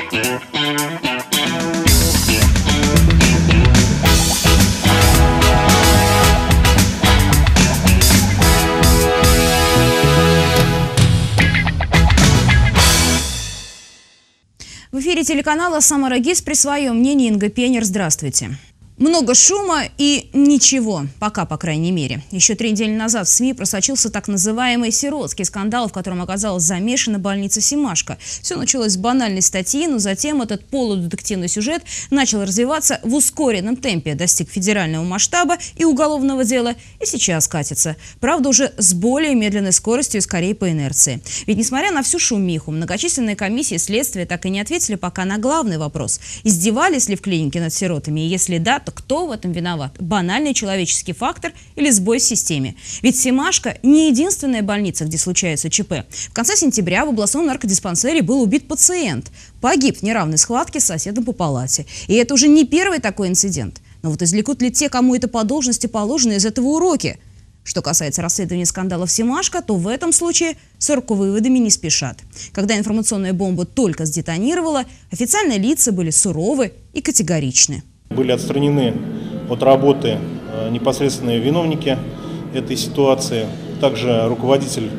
В эфире телеканала «Самара ГИС» при своем мнении Инга Пенер. Здравствуйте. Много шума и ничего. Пока, по крайней мере. Еще 3 недели назад в СМИ просочился так называемый сиротский скандал, в котором оказалась замешана больница Семашко. Все началось с банальной статьи, но затем этот полудетективный сюжет начал развиваться в ускоренном темпе, достиг федерального масштаба и уголовного дела, и сейчас катится. Правда, уже с более медленной скоростью и скорее по инерции. Ведь несмотря на всю шумиху, многочисленные комиссии следствия так и не ответили пока на главный вопрос. Издевались ли в клинике над сиротами? И если да, то кто в этом виноват? Банальный человеческий фактор или сбой в системе? Ведь Семашко не единственная больница, где случается ЧП. В конце сентября в областном наркодиспансере был убит пациент. Погиб в неравной схватке с соседом по палате. И это уже не первый такой инцидент. Но вот извлекут ли те, кому это по должности положено, из этого уроки? Что касается расследования скандалов Семашко, то в этом случае с выводами не спешат. Когда информационная бомба только сдетонировала, официальные лица были суровы и категоричны. Были отстранены от работы непосредственные виновники этой ситуации, также руководитель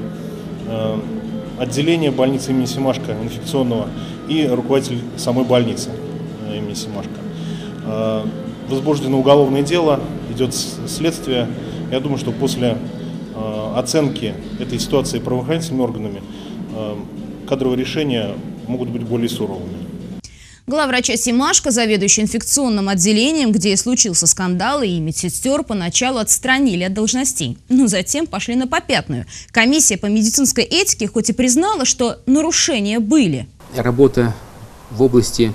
отделения больницы имени Семашко инфекционного и руководитель самой больницы имени Семашко. Возбуждено уголовное дело, идет следствие. Я думаю, что после оценки этой ситуации правоохранительными органами кадровые решения могут быть более суровыми. Главврача Семашко, заведующий инфекционным отделением, где и случился скандал, и медсестер поначалу отстранили от должностей. Но затем пошли на попятную. Комиссия по медицинской этике хоть и признала, что нарушения были. Работа в области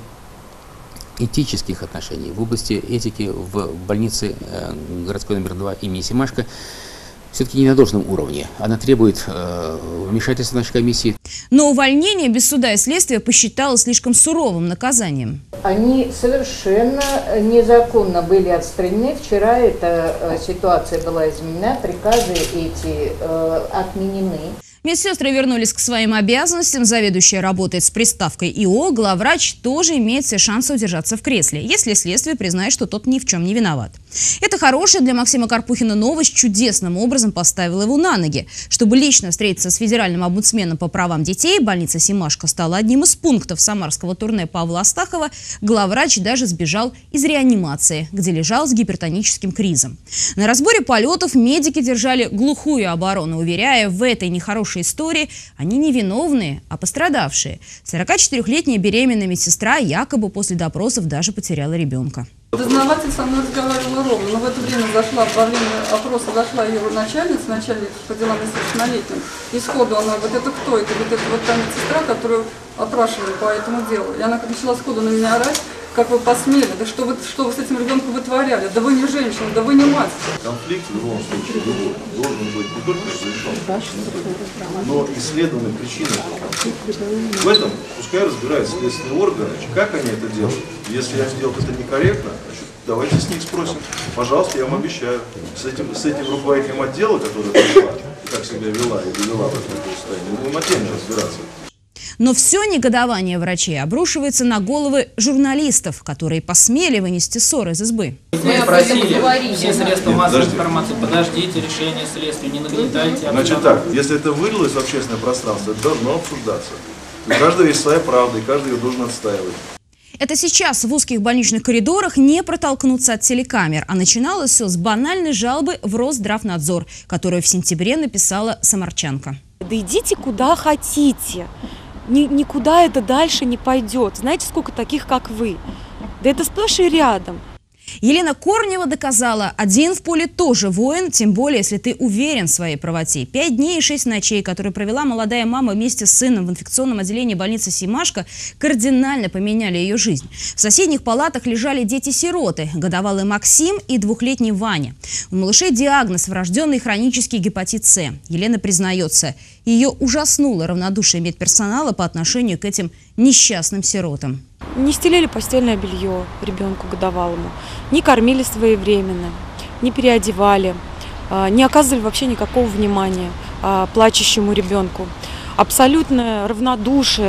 этических отношений, в области этики в больнице городской номер 2 имени Семашко все-таки не на должном уровне. Она требует вмешательства нашей комиссии. Но увольнение без суда и следствия посчиталось слишком суровым наказанием. Они совершенно незаконно были отстранены. Вчера эта ситуация была изменена, приказы эти отменены. Медсестры вернулись к своим обязанностям. Заведующая работает с приставкой ИО. Главврач тоже имеет все шансы удержаться в кресле, если следствие признает, что тот ни в чем не виноват. Это хорошая для Максима Карпухина новость чудесным образом поставила его на ноги. Чтобы лично встретиться с федеральным омбудсменом по правам детей, больница Семашко стала одним из пунктов самарского турне Павла Астахова. Главврач даже сбежал из реанимации, где лежал с гипертоническим кризом. На разборе полетов медики держали глухую оборону, уверяя, в этой нехорошей истории они не виновные, а пострадавшие. 44-летняя беременная медсестра якобы после допросов даже потеряла ребенка. Дознаватель со мной разговаривала ровно, но в это время во время опроса зашла ее начальник по делам несовершеннолетних. И сходу она, вот это кто? Это вот та медсестра, которую опрашивали по этому делу. И она начала сходу на меня орать, как вы посмели, да что вы с этим ребенком вытворяли, да вы не женщина, да вы не мать. Конфликт в любом случае должен быть не только разрешен, но исследованы причины. В этом пускай разбираются следственные органы, как они это делают. Если они делают это некорректно, давайте с них спросим. Пожалуйста, я вам обещаю, с этим руководителем отдела, который пришла, как себя вела и довела в этом состоянии, мы будем отдельно разбираться. Но все негодование врачей обрушивается на головы журналистов, которые посмели вынести ссор из избы. Мы просили все средства массовой информации, подождите решения следствия, не нагнетайте. Значит так, если это вылилось в общественное пространство, это должно обсуждаться. У каждого есть своя правда, и каждый ее должен отстаивать. Это сейчас в узких больничных коридорах не протолкнуться от телекамер, а начиналось все с банальной жалобы в Росздравнадзор, которую в сентябре написала самарчанка. Да идите куда хотите. Никуда это дальше не пойдет. Знаете, сколько таких, как вы? Да это сплошь и рядом. Елена Корнева доказала, один в поле тоже воин, тем более, если ты уверен в своей правоте. 5 дней и 6 ночей, которые провела молодая мама вместе с сыном в инфекционном отделении больницы Семашко, кардинально поменяли ее жизнь. В соседних палатах лежали дети-сироты, годовалый Максим и 2-летний Ваня. У малышей диагноз – врожденный хронический гепатит С. Елена признается, ее ужаснуло равнодушие медперсонала по отношению к этим несчастным сиротам. Не стелили постельное белье ребенку годовалому, не кормили своевременно, не переодевали, не оказывали вообще никакого внимания плачущему ребенку. Абсолютное равнодушие,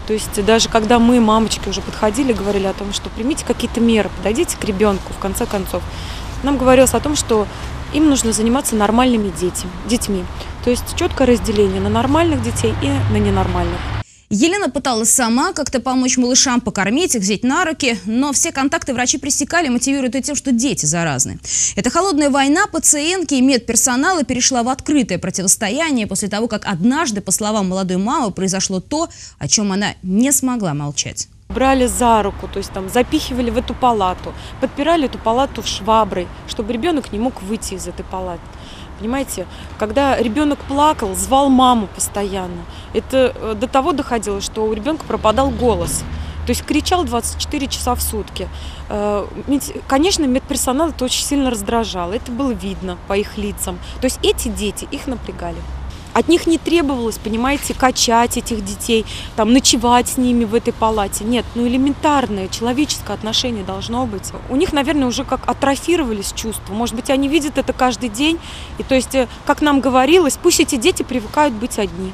То есть даже когда мы, мамочки, уже подходили, говорили о том, что примите какие-то меры, подойдите к ребенку, в конце концов. Нам говорилось о том, что им нужно заниматься нормальными детьми. То есть четкое разделение на нормальных детей и на ненормальных. Елена пыталась сама как-то помочь малышам, покормить их, взять на руки, но все контакты врачи пресекали, мотивируя это тем, что дети заразны. Эта холодная война пациентки и медперсонала перешла в открытое противостояние после того, как однажды, по словам молодой мамы, произошло то, о чем она не смогла молчать. Брали за руку, то есть там запихивали в эту палату, подпирали эту палату шваброй, чтобы ребенок не мог выйти из этой палаты. Понимаете, когда ребенок плакал, звал маму постоянно. Это до того доходило, что у ребенка пропадал голос. То есть кричал 24 часа в сутки. Конечно, медперсонал это очень сильно раздражало. Это было видно по их лицам. То есть эти дети, их напрягали. От них не требовалось, понимаете, качать этих детей, там, ночевать с ними в этой палате. Нет, элементарное человеческое отношение должно быть. У них, наверное, уже как атрофировались чувства. Может быть, они видят это каждый день. И то есть, как нам говорилось, пусть эти дети привыкают быть одни.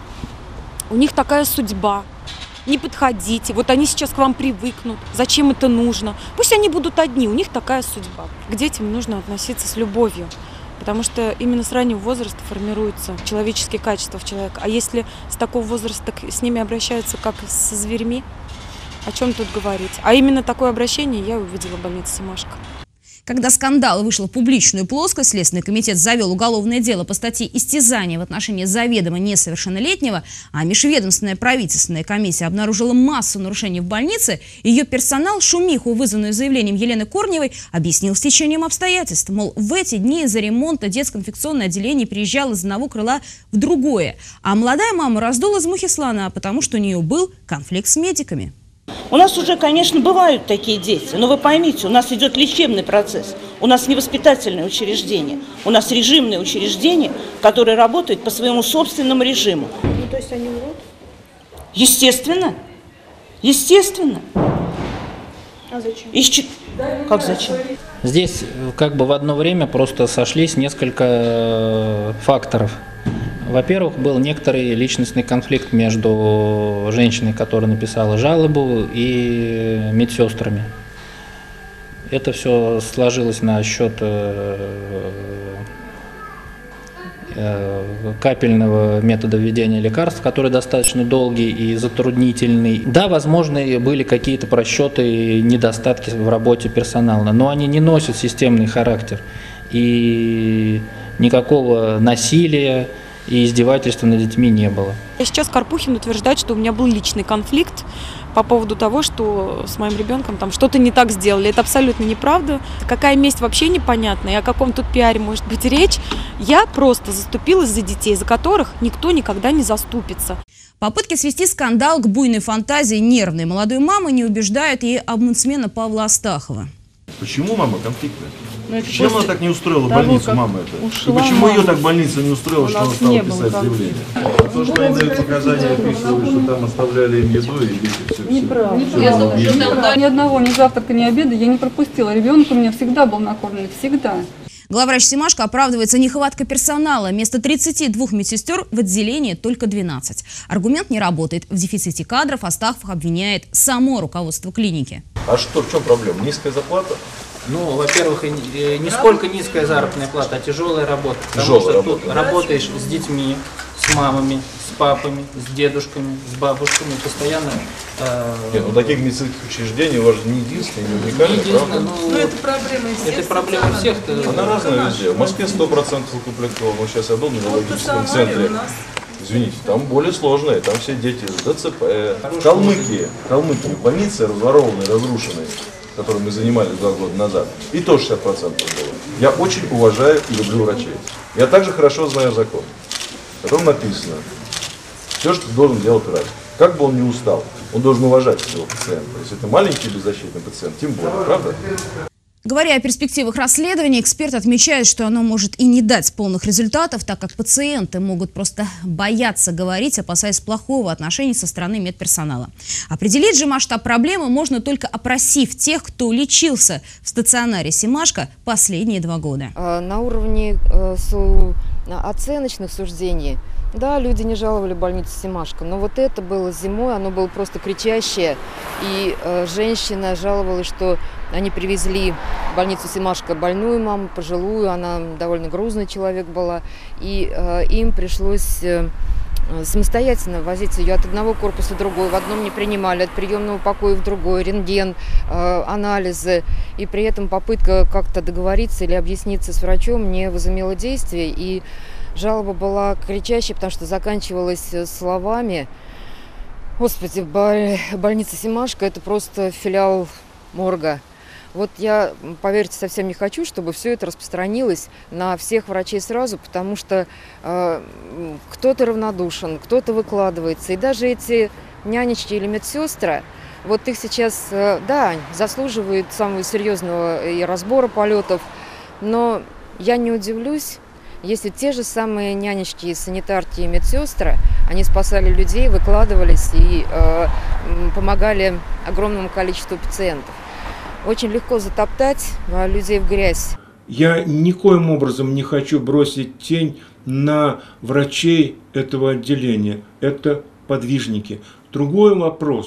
У них такая судьба. Не подходите, вот они сейчас к вам привыкнут. Зачем это нужно? Пусть они будут одни, у них такая судьба. К детям нужно относиться с любовью. Потому что именно с раннего возраста формируются человеческие качества в человека. А если с такого возраста с ними обращаются как со зверьми, о чем тут говорить? А именно такое обращение я увидела в больнице «Семашко». Когда скандал вышел в публичную плоскость, Следственный комитет завел уголовное дело по статье «Истязание» в отношении заведомо несовершеннолетнего, а межведомственная правительственная комиссия обнаружила массу нарушений в больнице, ее персонал шумиху, вызванную заявлением Елены Корневой, объяснил стечением обстоятельств. Мол, в эти дни из-за ремонта детское инфекционное отделение переезжало из одного крыла в другое, а молодая мама раздула из мухи слона, потому что у нее был конфликт с медиками. У нас уже, конечно, бывают такие дети, но вы поймите, у нас идет лечебный процесс, у нас не воспитательное учреждение, у нас режимное учреждение, которое работает по своему собственному режиму. Ну, то есть они врут? Естественно. Естественно. А зачем? Как зачем? Здесь как бы в одно время просто сошлись несколько факторов. Во-первых, был некоторый личностный конфликт между женщиной, которая написала жалобу, и медсестрами. Это все сложилось на счет капельного метода введения лекарств, который достаточно долгий и затруднительный. Да, возможно, были какие-то просчеты и недостатки в работе персонала, но они не носят системный характер. И никакого насилия и издевательства над детьми не было. Сейчас Карпухин утверждает, что у меня был личный конфликт по поводу того, что с моим ребенком там что-то не так сделали. Это абсолютно неправда. Какая месть, вообще непонятна. И о каком тут пиаре может быть речь. Я просто заступилась за детей, за которых никто никогда не заступится. Попытки свести скандал к буйной фантазии нервной молодой мамы не убеждают и омбудсмена Павла Астахова. Почему мама конфликтная? Чем она так не устроила больницу, мама это? И почему ее так больница не устроила, что она стала писать заявление? То, что они дают показания, описывают, что там оставляли им еду и дети все. Неправда. Ни одного, ни завтрака, ни обеда я не пропустила. Ребенок у меня всегда был накормлен, всегда. Главврач Семашко оправдывается нехваткой персонала. Вместо 32 медсестер в отделении только 12. Аргумент не работает. В дефиците кадров Астахов обвиняет само руководство клиники. А что, в чем проблема? Низкая зарплата? Ну, во-первых, не сколько низкая заработная плата, а тяжелая работа. Потому что тут работаешь с детьми, с мамами, с папами, с дедушками, с бабушками, постоянно. Нет, ну таких медицинских учреждений у вас же не единственное, не уникальное, правда? Ну, это проблема всех. Она разная везде. В Москве 100% укомплектовано. Сейчас я был в неврологическом центре. Извините, там более сложные, там все дети с ДЦП. В Калмыкии, больницы разворованные, разрушенные, которыми мы занимались 2 года назад, и то 60% было. Я очень уважаю и люблю врачей. Я также хорошо знаю закон, в котором написано, все, что должен делать врач. Как бы он ни устал, он должен уважать своего пациента. Если это маленький беззащитный пациент, тем более, правда? Говоря о перспективах расследования, эксперт отмечает, что оно может и не дать полных результатов, так как пациенты могут просто бояться говорить, опасаясь плохого отношения со стороны медперсонала. Определить же масштаб проблемы можно только опросив тех, кто лечился в стационаре Семашко последние 2 года. На уровне оценочных суждений Да, люди не жаловали больницу Семашко, но вот это было зимой, оно было просто кричащее. И женщина жаловалась, что они привезли в больницу Семашко больную маму, пожилую, она довольно грузный человек была. И им пришлось самостоятельно возить ее от одного корпуса в другой. В одном не принимали, от приемного покоя в другой, рентген, анализы. И при этом попытка как-то договориться или объясниться с врачом не возымела действия. И жалоба была кричащей, потому что заканчивалась словами: «Господи, больница Семашко – это просто филиал морга». Вот я, поверьте, совсем не хочу, чтобы все это распространилось на всех врачей сразу, потому что кто-то равнодушен, кто-то выкладывается. И даже эти нянечки или медсестры, вот их сейчас, да, заслуживают самого серьезного и разбора полетов, но я не удивлюсь, если те же самые нянечки, санитарки и медсестры, они спасали людей, выкладывались и помогали огромному количеству пациентов. Очень легко затоптать людей в грязь. Я никоим образом не хочу бросить тень на врачей этого отделения. Это подвижники. Другой вопрос,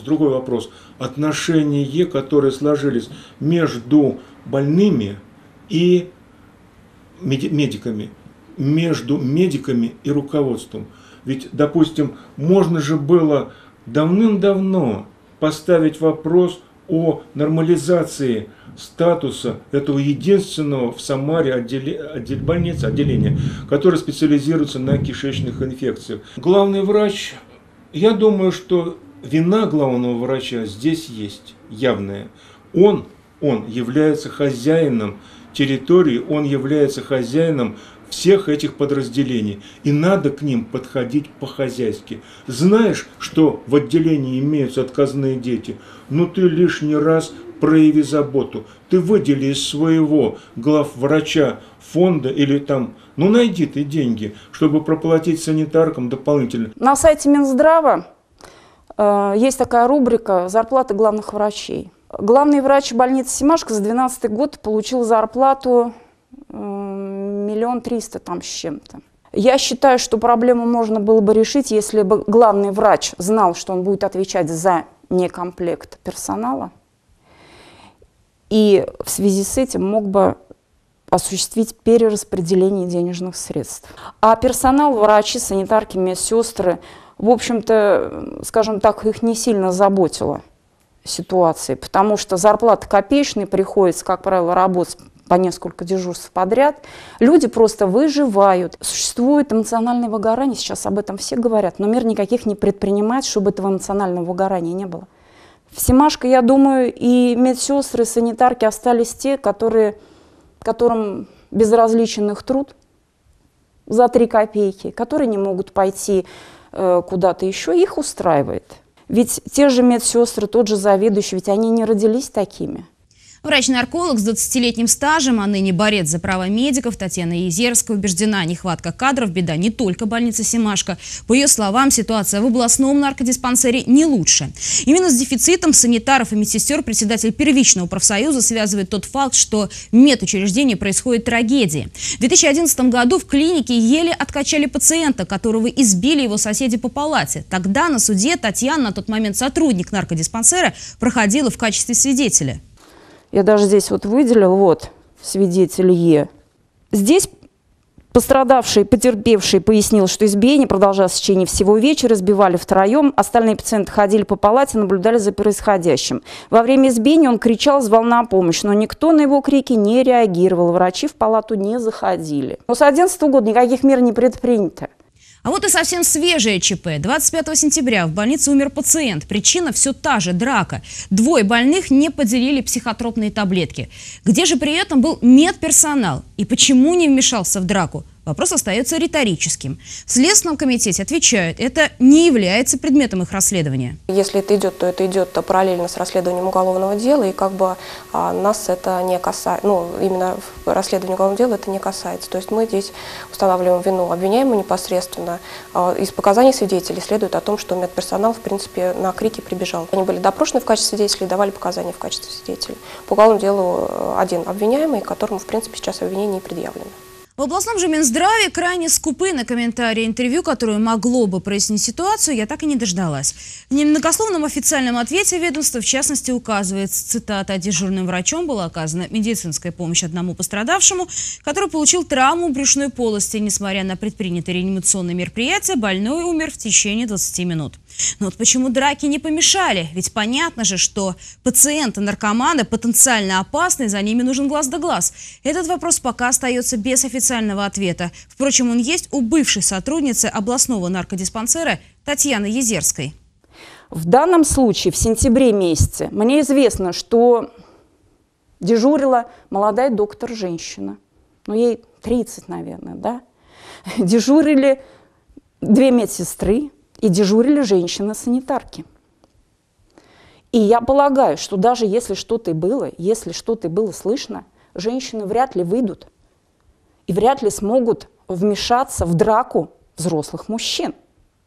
отношения, которые сложились между больными и медиками, между медиками и руководством. Ведь, допустим, можно же было давным-давно поставить вопрос о нормализации статуса этого единственного в Самаре отделения, которое специализируется на кишечных инфекциях. Главный врач, я думаю, что вина главного врача здесь есть явная. Он является хозяином территории, он является хозяином всех этих подразделений. И надо к ним подходить по-хозяйски. Знаешь, что в отделении имеются отказные дети? Ну ты лишний раз прояви заботу. Ты выдели из своего главврача фонда или там, ну найди ты деньги, чтобы проплатить санитаркам дополнительно. На сайте Минздрава есть такая рубрика «Зарплаты главных врачей». Главный врач больницы Семашко за 2012 год получил зарплату 1 300 000 там с чем-то. Я считаю, что проблему можно было бы решить, если бы главный врач знал, что он будет отвечать за некомплект персонала, и в связи с этим мог бы осуществить перераспределение денежных средств. А персонал, врачи, санитарки, медсестры, в общем-то, скажем так, их не сильно заботила ситуация, потому что зарплата копеечная, приходится, как правило, работать по несколько дежурств подряд. Люди просто выживают. Существует эмоциональное выгорание, сейчас об этом все говорят, но мер никаких не предпринимает, чтобы этого эмоционального выгорания не было. В Семашко, я думаю, и медсестры, и санитарки остались те, которым безразличен их труд за 3 копейки, которые не могут пойти куда-то еще, их устраивает. Ведь те же медсестры, тот же заведующий, ведь они не родились такими. Врач-нарколог с 20-летним стажем, а ныне борец за права медиков Татьяна Езерская убеждена, нехватка кадров – беда не только больницы Семашко. По ее словам, ситуация в областном наркодиспансере не лучше. Именно с дефицитом санитаров и медсестер председатель первичного профсоюза связывает тот факт, что в медучреждении происходит трагедия. В 2011 году в клинике еле откачали пациента, которого избили его соседи по палате. Тогда на суде Татьяна, на тот момент сотрудник наркодиспансера, проходила в качестве свидетеля. Я даже здесь вот выделил, вот, свидетель Е. Здесь пострадавший, потерпевший пояснил, что избиение продолжалось в течение всего вечера, избивали втроем, остальные пациенты ходили по палате, наблюдали за происходящим. Во время избиения он кричал, звал на помощь, но никто на его крики не реагировал, врачи в палату не заходили. Но с 2011 года никаких мер не предпринято. А вот и совсем свежее ЧП. 25 сентября в больнице умер пациент. Причина все та же – драка. 2 больных не поделили психотропные таблетки. Где же при этом был медперсонал? И почему не вмешался в драку? Вопрос остается риторическим. В Следственном комитете отвечают, это не является предметом их расследования. Если это идет, то это идет параллельно с расследованием уголовного дела, и как бы нас это не касается, ну, именно в расследовании уголовного дела это не касается. То есть мы здесь устанавливаем вину обвиняемого непосредственно. Из показаний свидетелей следует о том, что медперсонал, в принципе, на крики прибежал. Они были допрошены в качестве свидетелей и давали показания в качестве свидетелей. По уголовному делу 1 обвиняемый, которому, в принципе, сейчас обвинение не предъявлено. В областном же Минздраве крайне скупы на комментарии. Интервью, которое могло бы прояснить ситуацию, я так и не дождалась. В немногословном официальном ответе ведомства, в частности, указывается, цитата: «Дежурным врачом была оказана медицинская помощь одному пострадавшему, который получил травму брюшной полости. Несмотря на предпринятые реанимационные мероприятия, больной умер в течение 20 минут». Но вот почему драки не помешали? Ведь понятно же, что пациенты-наркоманы потенциально опасны, за ними нужен глаз да глаз. Этот вопрос пока остается без официального ответа. Впрочем, он есть у бывшей сотрудницы областного наркодиспансера Татьяны Езерской. В данном случае в сентябре месяце мне известно, что дежурила молодая доктор-женщина. Ну, ей 30, наверное, да? Дежурили 2 медсестры. И дежурили женщины-санитарки. И я полагаю, что даже если что-то и было слышно, женщины вряд ли выйдут и вряд ли смогут вмешаться в драку взрослых мужчин.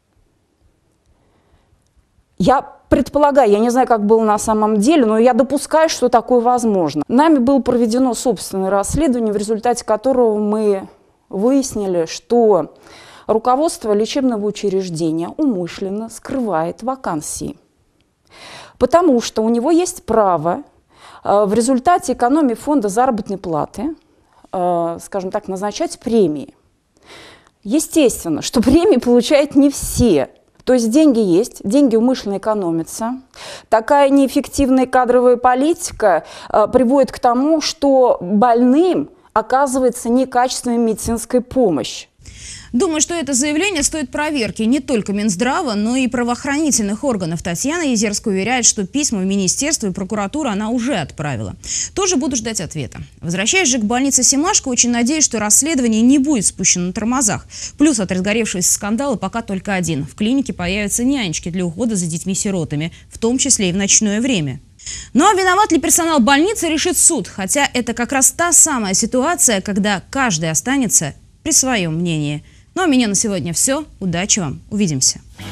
Я предполагаю, я не знаю, как было на самом деле, но я допускаю, что такое возможно. Нами было проведено собственное расследование, в результате которого мы выяснили, что руководство лечебного учреждения умышленно скрывает вакансии, потому что у него есть право в результате экономии фонда заработной платы, скажем так, назначать премии. Естественно, что премии получают не все. То есть деньги есть, деньги умышленно экономятся. Такая неэффективная кадровая политика приводит к тому, что больным оказывается некачественная медицинская помощь. Думаю, что это заявление стоит проверки не только Минздрава, но и правоохранительных органов. Татьяна Езерская уверяет, что письма в министерство и прокуратуру она уже отправила. Тоже буду ждать ответа. Возвращаясь же к больнице Семашко, очень надеюсь, что расследование не будет спущено на тормозах. Плюс от разгоревшегося скандала пока только один. В клинике появятся нянечки для ухода за детьми-сиротами, в том числе и в ночное время. Ну а виноват ли персонал больницы, решит суд. Хотя это как раз та самая ситуация, когда каждый останется при своем мнении. Ну а у меня на сегодня все. Удачи вам. Увидимся.